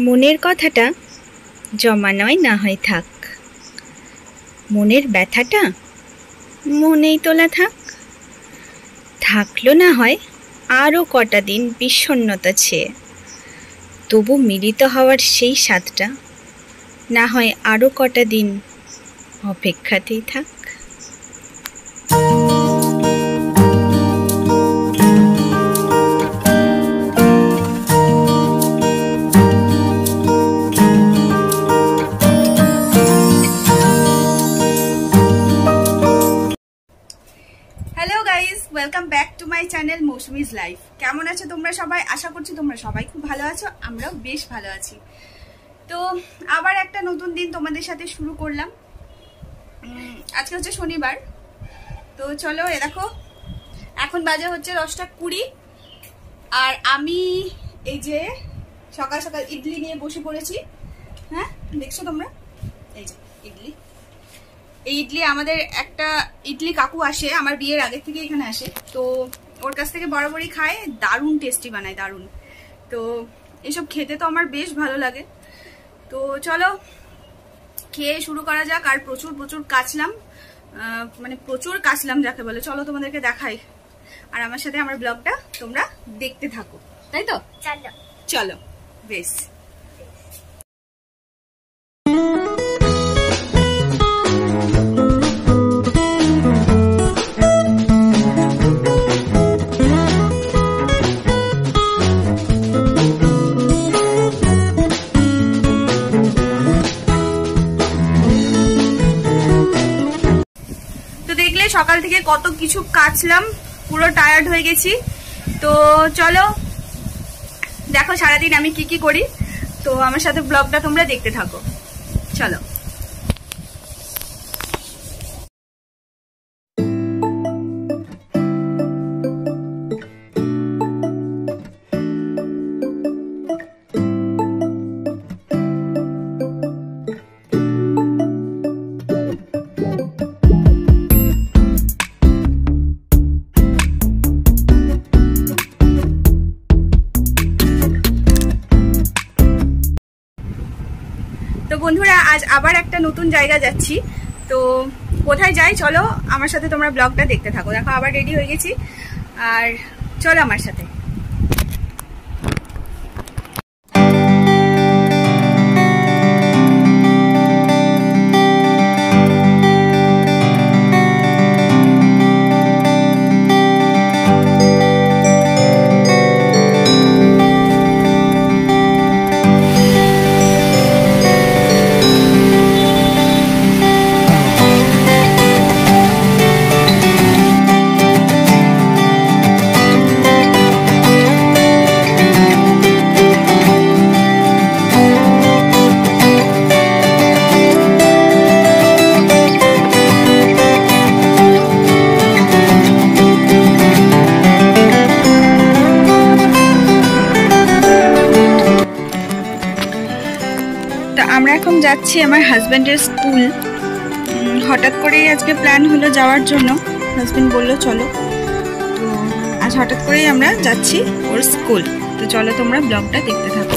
মনের কথাটা জমা নয় না হয় থাক, মনের ব্যথাটা মনেই তোলা থাক। থাকলো না হয় আরও কটা দিন বিষণ্ণতা ছেয়ে, তবু মিলিত হওয়ার সেই স্বাদটা না হয় আরও কটা দিন অপেক্ষাতেই থাক। Welcome back to my channel Mousumi's life. কেমন আছো তোমরা সবাই? আশা করছি তোমরা সবাই খুব ভালো আছো, আমরাও বেশ ভালো আছি। তো আবার একটা নতুন দিন তোমাদের সাথে শুরু করলাম। আজকে হচ্ছে শনিবার। তো চলো, এ দেখো এখন বাজে হচ্ছে 10:20 আর আমি এই যে সকাল সকাল ইডলি নিয়ে বসে পড়েছি। হ্যাঁ দেখছো তোমরা, এই যে ইডলি। এই ইডলি আমাদের একটা ইডলি কাকু আসে, আমার বিয়ের আগে থেকে এখানে আসে, তো ওর কাছ থেকে বরাবরই খায়, দারুণ টেস্টি বানায়, দারুণ। তো এসব খেতে তো আমার বেশ ভালো লাগে। তো চলো খেয়ে শুরু করা যাক। আর প্রচুর প্রচুর কাচলাম, মানে প্রচুর কাচলাম যাকে বলে। চলো তোমাদেরকে দেখাই, আর আমার সাথে আমার ব্লগটা তোমরা দেখতে থাকো, তাই তো? চলো চলো, বেশ। সকাল থেকে কত কিছু কাচলাম, পুরো টায়ার্ড হয়ে গেছি। তো চলো দেখো সারাদিন আমি কি কি করি। তো আমার সাথে ব্লগটা তোমরা দেখতে থাকো, চলো। তো বন্ধুরা, আজ আবার একটা নতুন জায়গা যাচ্ছি। তো কোথায় যাই চলো আমার সাথে তোমরা ব্লগটা দেখতে থাকো। দেখো আবার রেডি হয়ে গেছি, আর চলো আমার সাথে। আমরা এখন যাচ্ছি আমার হাজব্যান্ডের স্কুল। হঠাৎ করেই আজকে প্ল্যান হলো যাওয়ার জন্য, হাজব্যান্ড বললো চলো। তো আজ হঠাৎ করেই আমরা যাচ্ছি ওর স্কুল। তো চলো তোমরা ব্লগটা দেখতে থাকো।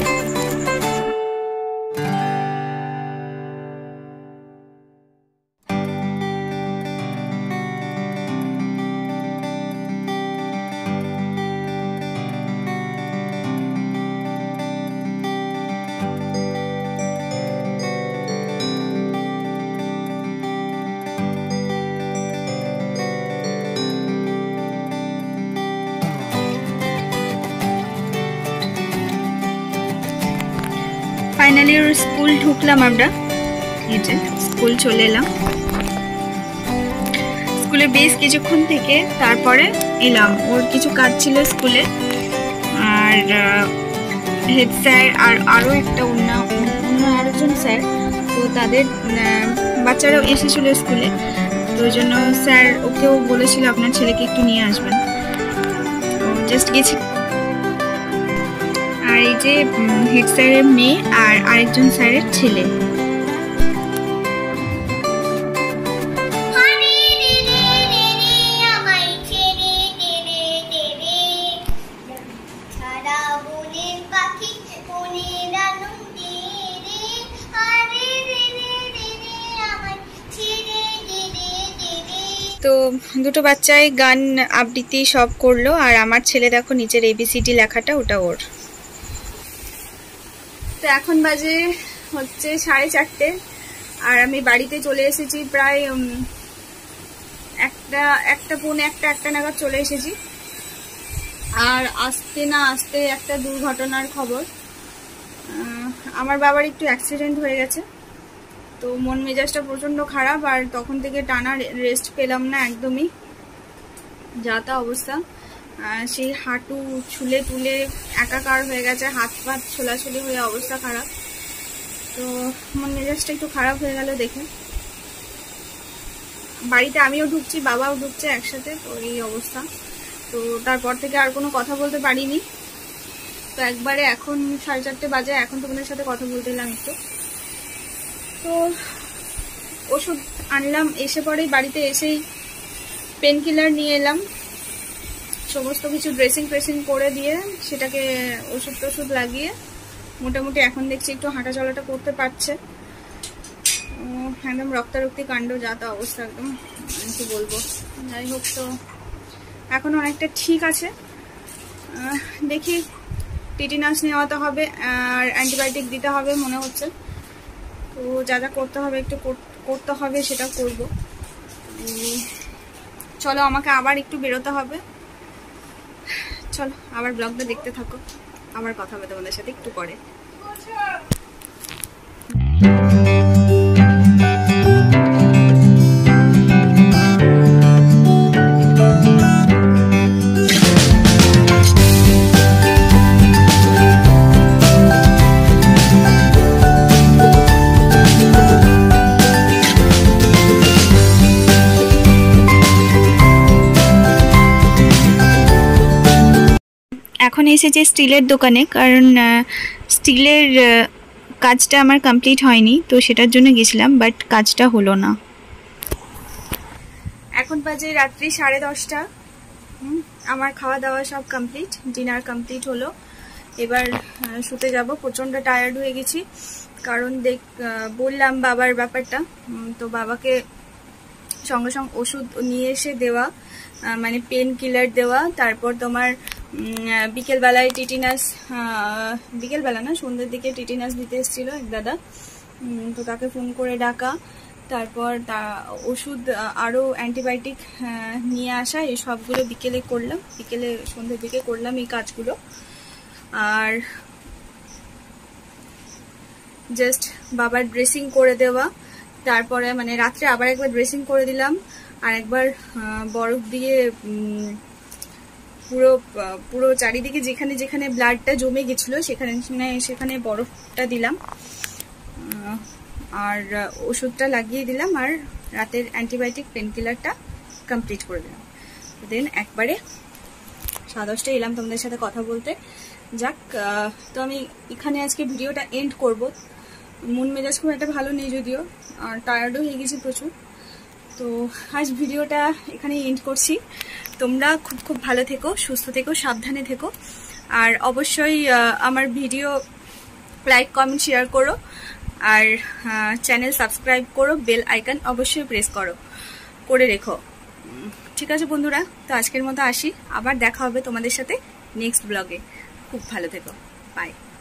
ফাইনালি ওর স্কুল ঢুকলাম আমরা, এই যে স্কুল চলে এলাম। স্কুলে বেশ কিছুক্ষণ থেকে তারপরে এলাম, ওর কিছু কাজ ছিল স্কুলে। আর হেড স্যার আর আরও একটা অন্য আরেকজন স্যার, তো তাদের বাচ্চারাও এসেছিলো স্কুলে। তো ওই জন্য স্যার ওকেও বলেছিল আপনার ছেলেকে একটু নিয়ে আসবেন। তো জাস্ট গেছি। আর এই যে হেড স্যারের মেয়ে আর আরেকজন স্যারের ছেলে। তো দুটো বাচ্চাই গান আবৃত্তি সব করলো, আর আমার ছেলে দেখো নিচের ABCD লেখাটা ওটা ওর। তো এখন বাজে হচ্ছে 4:30, আর আমি বাড়িতে চলে এসেছি প্রায় একটা নাগাদ চলে এসেছি। আর আসতে না আসতে একটা দুর্ঘটনার খবর। আমার বাবার একটু অ্যাক্সিডেন্ট হয়ে গেছে, তো মন মেজাজটা প্রচণ্ড খারাপ, আর তখন থেকে টানা রেস্ট পেলাম না একদমই, যা তা অবস্থা। সেই হাঁটু ছুলে তুলে একাকার হয়ে গেছে, হাত পাত ছোলাছুলি হয়ে অবস্থা খারাপ। তো মন মেজাজটা একটু খারাপ হয়ে গেল দেখে। বাড়িতে আমিও ঢুকছি, বাবাও ঢুকছে একসাথে, তো এই অবস্থা। তো তারপর থেকে আর কোনো কথা বলতে পারিনি। তো একবারে এখন 4:30 বাজে, এখন তোমাদের সাথে কথা বলতে এলাম একটু। তো ওষুধ আনলাম, এসে পরেই বাড়িতে এসেই পেন কিলার নিয়ে এলাম, সমস্ত কিছু ড্রেসিং করে দিয়ে সেটাকে ওষুধ টষুধ লাগিয়ে মোটামুটি এখন দেখছি একটু হাঁটা চলাটা করতে পারছে। একদম রক্তারক্তি কাণ্ড, যা তা অবস্থা, একদম কি বলবো। যাই হোক, তো এখন অনেকটা ঠিক আছে। দেখি টিটিনাস নেওয়াতে হবে আর অ্যান্টিবায়োটিক দিতে হবে মনে হচ্ছে। তো যা যা করতে হবে একটু করতে হবে, সেটা করব। চলো, আমাকে আবার একটু বেরোতে হবে। চলো আবার ব্লগটা দেখতে থাকো, আবার কথা হবে তোমাদের সাথে একটু পরে। এখন এসেছে স্টিলের দোকানে, কারণ স্টিলের কাজটা আমার কমপ্লিট হয়নি, তো সেটার জন্য গেছিলাম, বাট কাজটা হলো না। এখন বাজে রাত্রি 10:30। আমার খাওয়া দাওয়া সব কমপ্লিট, ডিনার কমপ্লিট হলো। এবার শুতে যাব। প্রচণ্ড টায়ার্ড হয়ে গেছি, কারণ বললাম বাবার ব্যাপারটা। তো বাবাকে সঙ্গে সঙ্গে ওষুধ নিয়ে এসে দেওয়া, মানে পেন কিলার দেওয়া, তারপর তোমার বিকেলবেলায় টিটিনাস, বিকেলবেলা না সন্ধ্যের দিকে টিটিনাস দিতে এসেছিলো এক দাদা, তো তাকে ফোন করে ডাকা, তারপর ওষুধ আরও অ্যান্টিবায়োটিক নিয়ে আসা, এই সবগুলো বিকেলে করলাম, বিকেলে সন্ধ্যের দিকে করলাম এই কাজগুলো। আর জাস্ট বাবার ড্রেসিং করে দেওয়া, তারপরে মানে রাত্রে আবার একবার ড্রেসিং করে দিলাম, আর একবার বরফ দিয়ে পুরো চারিদিকে যেখানে যেখানে ব্লাডটা জমে গেছিলো সেখানে বরফটা দিলাম, আর ওষুধটা লাগিয়ে দিলাম, আর রাতের অ্যান্টিবায়োটিক পেন কিলারটা কমপ্লিট করে দিলাম। দেন একবারে 10:30 এলাম তোমাদের সাথে কথা বলতে। যাক, তো আমি এখানে আজকে ভিডিওটা এন্ড করব। মন মেজাজ খুব একটা ভালো নেই যদিও, আর টায়ার্ডও হয়ে গেছি প্রচুর। তো আজ ভিডিওটা এখানেই এন্ড করছি। তোমরা খুব ভালো থেকো, সুস্থ থেকো, সাবধানে থেকো, আর অবশ্যই আমার ভিডিও লাইক কমেন্ট শেয়ার করো, আর চ্যানেল সাবস্ক্রাইব করো, বেল আইকন অবশ্যই প্রেস করে রেখো। ঠিক আছে বন্ধুরা, তো আজকের মতো আসি, আবার দেখা হবে তোমাদের সাথে নেক্সট ব্লগে। খুব ভালো থেকো, বাই।